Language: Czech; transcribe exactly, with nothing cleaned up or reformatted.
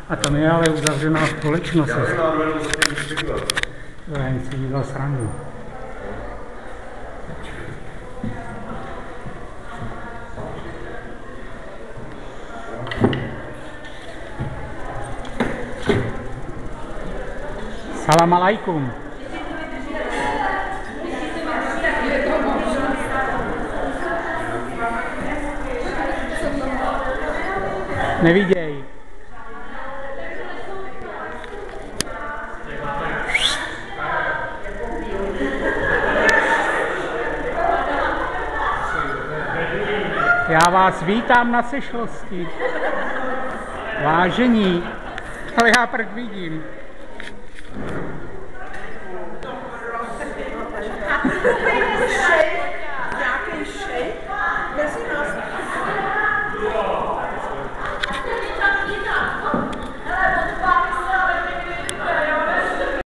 A tam je ale uzavřená společnost. To jen si dělal srandu. Salam alaikum. Neviděj. Já vás vítám na sešlosti. Vážení, ale já prd vidím. Super.